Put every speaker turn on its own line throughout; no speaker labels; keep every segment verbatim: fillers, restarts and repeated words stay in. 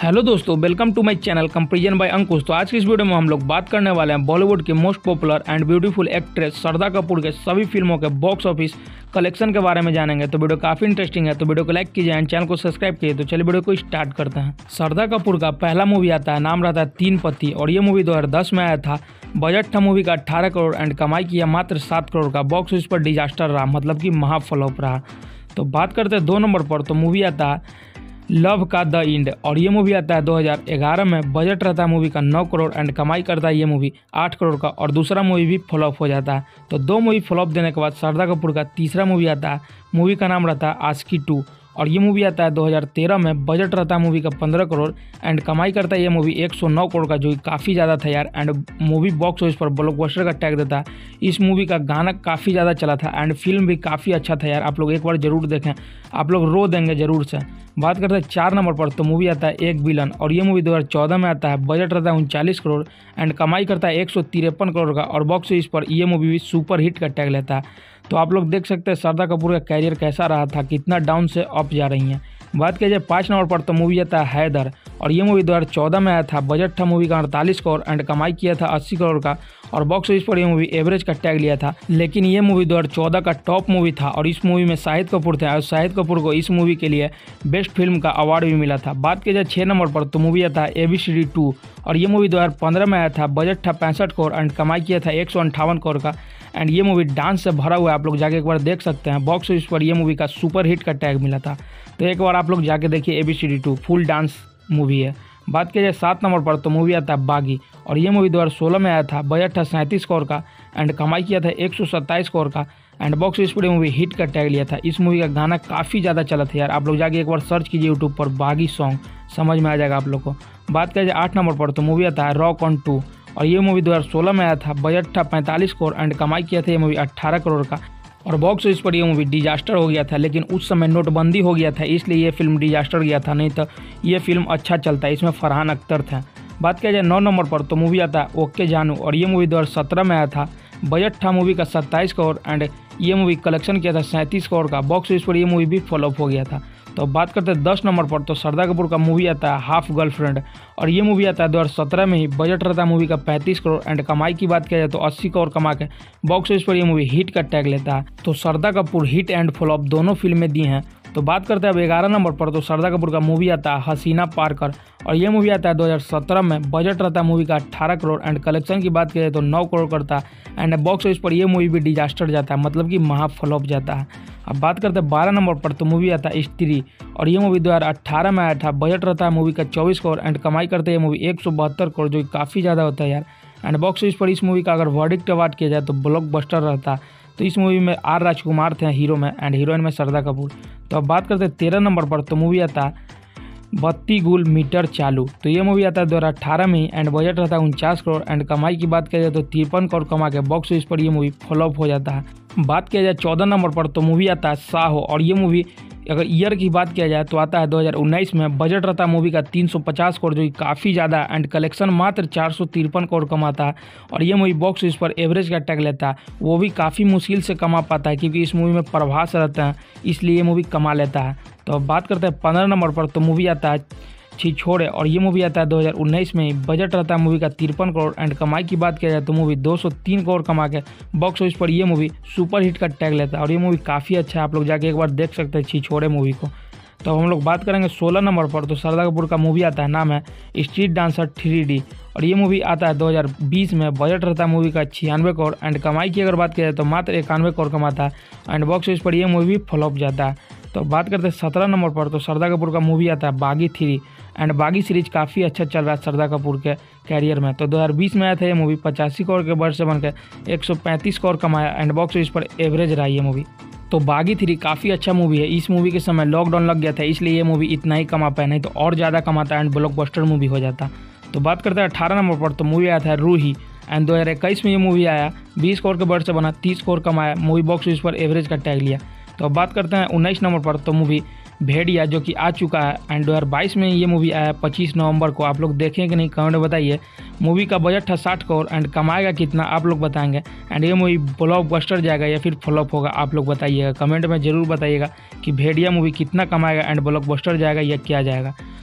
Hello दोस्तों, welcome to my channel comparison by Ankush. तो आज की इस वीडियो में हम लोग बात करने वाले हैं बॉलीवुड की most popular and beautiful actress Shraddha Kapoor के सभी फिल्मों के बॉक्स ऑफिस कलेक्शन के बारे में जानेंगे। तो वीडियो काफी इंटरेस्टिंग है, तो वीडियो को लाइक कीजिए एंड चैनल को सब्सक्राइब कीजिए। तो चलिए वीडियो को स्टार्ट करते हैं। श्रद्धा कपूर का पहला मूवी आता है, नाम रहता है तीन पति, और ये मूवी दो हजार दस में आया था। बजट था मूवी का अट्ठारह करोड़ एंड कमाई किया मात्र सात करोड़ का। बॉक्स ऑफिस पर डिजास्टर रहा, मतलब कि महाफ्लॉप रहा। तो बात करते हैं दो नंबर पर, तो मूवी आता है लव का द इंड, और ये मूवी आता है दो हज़ार ग्यारह में। बजट रहता है मूवी का नौ करोड़ एंड कमाई करता है ये मूवी आठ करोड़ का, और दूसरा मूवी भी फ्लॉप हो जाता है। तो दो मूवी फ्लॉप देने के बाद श्रद्धा कपूर का तीसरा मूवी आता है, मूवी का नाम रहता है आशिकी टू, और ये मूवी आता है दो हज़ार तेरह में। बजट रहता है मूवी का पंद्रह करोड़ एंड कमाई करता है ये मूवी एक सौ नौ करोड़ का, जो कि काफ़ी ज़्यादा था यार। एंड मूवी बॉक्स ऑफिस पर ब्लॉकबस्टर का टैग देता है। इस मूवी का गाना काफ़ी ज़्यादा चला था एंड फिल्म भी काफ़ी अच्छा था यार। आप लोग एक बार जरूर देखें, आप लोग रो देंगे जरूर से। बात करते हैं चार नंबर पर, तो मूवी आता है एक विलन, और ये मूवी दो हज़ार चौदह में आता है। बजट रहता है उनचालीस करोड़ एंड कमाई करता है एक सौ तिरपन करोड़ का, और बॉक्स ऑफिस पर ये मूवी भी सुपर हिट का टैग लेता है। तो आप लोग देख सकते हैं श्रद्धा कपूर का कैरियर कैसा रहा था, कितना डाउन से अप जा रही हैं। बात किया जाए पाँच नंबर पर, तो मूवी आता है हैदर, और ये मूवी दो हज़ार चौदह में आया था। बजट था मूवी का अड़तालीस करोड़ एंड कमाई किया था अस्सी करोड़ का, और बॉक्स ऑफिस पर ये मूवी एवरेज का टैग लिया था। लेकिन ये मूवी दो हज़ार चौदह का टॉप मूवी था, और इस मूवी में शाहिद कपूर थे, और शाहिद कपूर को इस मूवी के लिए बेस्ट फिल्म का अवार्ड भी मिला था। बात की जाए छः नंबर पर, तो मूवी आता है A B C D two, और ये मूवी दो हज़ार पंद्रह में आया था। बजट था पैंसठ करोड़ एंड कमाई किया था एक सौ अंठावन करोड़ का, एंड ये मूवी डांस से भरा हुआ है। आप लोग जाके एक बार देख सकते हैं। बॉक्स ऑफिस पर ये मूवी का सुपर हिट का टैग मिला था। तो एक बार आप लोग जाके देखिए, A B C D two full dance movie है। बात की जाए सात नंबर पर, तो मूवी आता है बागी, और ये मूवी दो हज़ार सोलह में आया था। बजट था सैंतीस करोड़ का एंड कमाई किया था एक सौ सत्ताईस करोड़ का, एंड बॉक्स ऑफिस पर मूवी हिट का टैग लिया था। इस मूवी का गाना काफ़ी ज़्यादा चला था यार। आप लोग जाके एक बार सर्च कीजिए यूट्यूब पर, बागी सॉन्ग, समझ में आ जाएगा आप लोग को। बात किया जाए आठ नंबर पर, तो मूवी आता है रॉक ऑन टू, और ये मूवी दो हज़ार सोलह में आया था। बजट था पैंतालीस करोड़ एंड कमाई किया था ये मूवी अट्ठारह करोड़ का, और बॉक्स ऑफिस पर ये मूवी डिजास्टर हो गया था। लेकिन उस समय नोटबंदी हो गया था, इसलिए ये फिल्म डिजास्टर गया था, नहीं तो ये फिल्म अच्छा चलता है। इसमें फरहान अख्तर थे। बात किया जाए नौ नंबर पर, तो मूवी आता है ओके जानू, और ये मूवी दो हज़ार सत्रह में आया था। बजट था मूवी का सत्ताईस करोड़ एंड ये मूवी कलेक्शन किया था सैंतीस करोड़ का। बॉक्स ऑफिस पर ये मूवी भी फ्लॉप हो गया था। तो बात करते हैं दस नंबर पर, तो श्रद्धा कपूर का मूवी आता है हाफ गर्लफ्रेंड, और ये मूवी आता है दो हज़ार सत्रह में ही। बजट रहता है मूवी का पैंतीस करोड़ एंड कमाई की बात किया जाए तो अस्सी करोड़ कमा के बॉक्स ऑफिस पर ये मूवी हिट का टैग लेता है। तो Shraddha Kapoor hit and flop दोनों फिल्में दी हैं। तो बात करते हैं अब ग्यारह नंबर पर, तो श्रद्धा कपूर का मूवी आता है हसीना पारकर, और ये मूवी आता है दो हज़ार सत्रह में। बजट रहता है मूवी का अट्ठारह करोड़ एंड कलेक्शन की बात की जाए तो नौ करोड़ करता है, एंड बॉक्स ऑफिस पर ये मूवी भी डिजास्टर जाता है, मतलब कि महाफ्लॉप जाता है। अब बात करते हैं बारह नंबर पर, तो मूवी आता है स्त्री, और ये मूवी दो हज़ार अट्ठारह में आया था। बजट रहता है मूवी का चौबीस करोड़ एंड कमाई करते हैं ये मूवी एक सौ बहत्तर करोड़, जो काफ़ी ज़्यादा होता है यार। एंड बॉक्स ऑफिस पर इस मूवी का अगर वर्डिक्ट अवार्ड किया जाए तो ब्लॉकबस्टर रहता। तो इस मूवी में आर राजकुमार थे हीरो में एंड हीरोइन में श्रद्धा कपूर। तो अब बात करते हैं तेरह नंबर पर, तो मूवी आता है बत्ती गुल मीटर चालू, तो ये मूवी आता है दो हज़ार अठारह में एंड बजट रहता है उनचास करोड़ एंड कमाई की बात किया जाए तो तिरपन करोड़ कमा के बॉक्स ऑफिस पर ये मूवी फ्लॉप हो जाता है। बात किया जाए चौदह नंबर पर, तो मूवी आता है साहो, और ये मूवी अगर ईयर की बात किया जाए तो आता है दो हज़ार उन्नीस में। बजट रहता है मूवी का तीन सौ पचास करोड़, जो कि काफ़ी ज़्यादा, एंड कलेक्शन मात्र चार सौ तिरपन करोड़ कमाता है, और ये मूवी बॉक्स ऑफिस पर एवरेज का टैग लेता है। वो भी काफ़ी मुश्किल से कमा पाता है, क्योंकि इस मूवी में प्रभास रहते हैं, इसलिए ये मूवी कमा लेता है। तो अब बात करते हैं पंद्रह नंबर पर, तो मूवी आता है छिछोरे, और ये मूवी आता है दो हज़ार उन्नीस में। बजट रहता है मूवी का तिरपन करोड़ एंड कमाई की बात किया जाए तो मूवी दो सौ तीन करोड़ कमा के बॉक्स ऑफिस पर ये मूवी सुपर हिट का टैग लेता है, और ये मूवी काफ़ी अच्छा है। आप लोग जाके एक बार देख सकते हैं छिछोरे मूवी को। तो हम लोग बात करेंगे सोलह नंबर पर, तो श्रद्धा कपूर का मूवी आता है, नाम है स्ट्रीट डांसर थ्री डी, और ये मूवी आता है दो हज़ार बीस में। बजट रहता है मूवी का छियानवे करोड़ एंड कमाई की अगर बात किया जाए तो मात्र इक्यानवे करोड़ कमाता है, एंड बॉक्स ऑफिस पर ये मूवी फ्लॉप जाता है। तो बात करते हैं सत्रह नंबर पर, तो श्रद्धा कपूर का मूवी आता है बागी थ्री, एंड बागी सीरीज काफ़ी अच्छा चल रहा है श्रद्धा कपूर के कैरियर में। तो दो हज़ार बीस में आया था ये मूवी, पचासी करोड़ के बजट से बनकर एक सौ पैंतीस करोड़ कमाया, एंड बॉक्स ऑफिस पर एवरेज रहा ये मूवी। तो बागी थ्री काफ़ी अच्छा मूवी है। इस मूवी के समय लॉकडाउन लग गया था, इसलिए ये मूवी इतना ही कमा पाया, नहीं तो और ज़्यादा कमाता एंड ब्लॉकबस्टर मूवी हो जाता। तो बात करते हैं अठारह नंबर पर, तो मूवी आया था रूही, एंड दो हज़ार इक्कीस में ये मूवी आया, बीस करोड़ के बजट से बना, तीस करोड़ कमाया, मूवी बॉक्स ऑफिस पर एवरेज का टैग लिया। तो अब बात करते हैं उन्नीस नंबर पर, तो मूवी भेड़िया, जो कि आ चुका है, एंड दो हज़ार बाईस में ये मूवी आया पच्चीस नवंबर को। आप लोग देखें कि नहीं, कमेंट में बताइए। मूवी का बजट था साठ करोड़ एंड कमाएगा कितना आप लोग बताएंगे, एंड ये मूवी ब्लॉकबस्टर जाएगा या फिर फ्लॉप होगा, आप लोग बताइएगा। कमेंट में जरूर बताइएगा कि भेड़िया मूवी कितना कमाएगा एंड ब्लॉकबस्टर जाएगा या क्या जाएगा।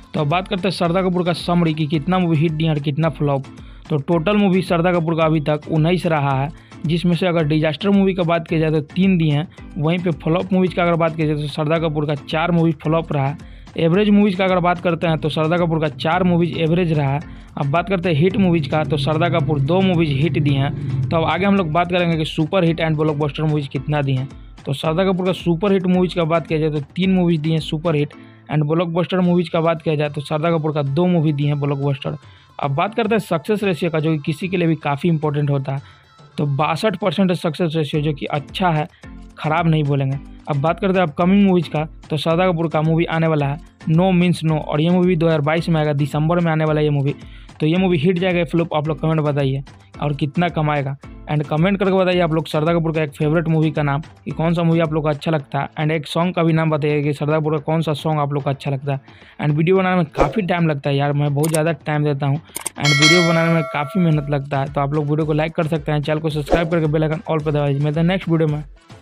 तो अब बात करते हैं श्रद्धा कपूर का समरी की कितना मूवी हिट दिया और कितना फ्लॉप। तो टोटल मूवी श्रद्धा कपूर का अभी तक उन्नीस रहा है, जिसमें से अगर डिजास्टर मूवी का बात किया जाए तो तीन दिए हैं। वहीं पे फ्लॉप मूवीज़ का अगर बात किया जाए तो श्रद्धा कपूर का चार मूवी फ्लॉप रहा है। एवरेज मूवीज़ का अगर बात करते हैं तो श्रद्धा कपूर का चार मूवीज़ एवरेज रहा है। अब बात करते हैं हिट मूवीज़ का, तो श्रद्धा कपूर दो मूवीज़ हिट दिए हैं। तो अब आगे हम लोग बात करेंगे कि super hit and blockbuster movies कितना दिए हैं। तो श्रद्धा कपूर का सुपर हिट मूवीज़ का बात किया जाए तो तीन मूवीज़ दिए हैं super hit, and blockbuster movies का बात किया जाए तो श्रद्धा कपूर का दो मूवी दिए हैं ब्लॉकबस्टर। अब बात करते हैं सक्सेस रेशियो का, जो कि किसी के लिए भी काफ़ी इंपॉर्टेंट होता है। तो बासठ परसेंट सक्सेस रेशियो, जो कि अच्छा है, ख़राब नहीं बोलेंगे। अब बात करते हैं अपकमिंग मूवीज़ का, तो श्रद्धा कपूर का मूवी आने वाला है नो मीन्स नो, और ये मूवी दो हज़ार बाईस में आएगा, दिसंबर में आने वाला है ये मूवी। तो ये मूवी हिट जाएगा फ्लॉप, आप लोग कमेंट बताइए और कितना कमाएगा, एंड कमेंट करके बताइए आप लोग श्रद्धा कपूर का एक फेवरेट मूवी का नाम, कि कौन सा मूवी आप लोग को अच्छा लगता है, एंड एक सॉन्ग का भी नाम बताइए कि श्रद्धा कपूर का कौन सा सॉन्ग आप लोग को अच्छा लगता है। एंड वीडियो बनाने में काफ़ी टाइम लगता है यार, मैं बहुत ज़्यादा टाइम देता हूँ, एंड वीडियो बनाने में काफ़ी मेहनत लगता है। तो आप लोग वीडियो को लाइक कर सकते हैं, चैनल को सब्सक्राइब करके बेल आइकन ऑल पर दबाइए। मिलते हैं नेक्स्ट वीडियो में।